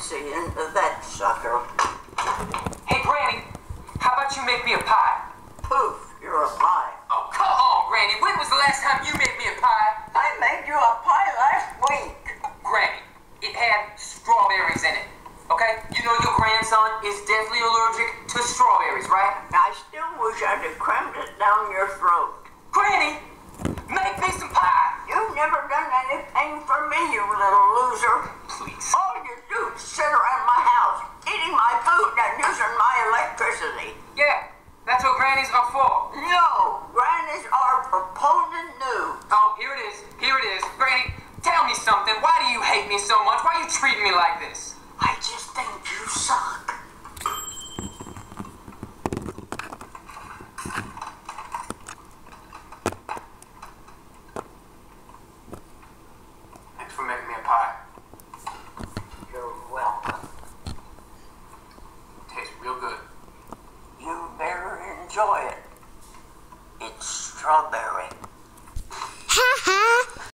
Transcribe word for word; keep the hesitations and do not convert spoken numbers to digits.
see into that sucker. Hey, Granny, how about you make me a pie? Poof, you're a pie. Oh, come on, Granny. When was the last time you made me a pie? I made you a pie last week. Granny, it had strawberries in it. Okay? You know your grandson is deathly allergic to strawberries, right? I still wish I'd have crammed it down your throat. Granny, make me some pie. You've never done anything for me, you little loser. Please. All you do is sit around my house, eating my food and using my electricity. Yeah, that's what grannies are for. No, grannies are for proposing new. Oh, here it is. Here it is. Granny, tell me something. Why do you hate me so much? Why are you treating me like this? I just think you suck. Thanks for making me a pie. You're welcome. Tastes real good. You better enjoy it. It's strawberry.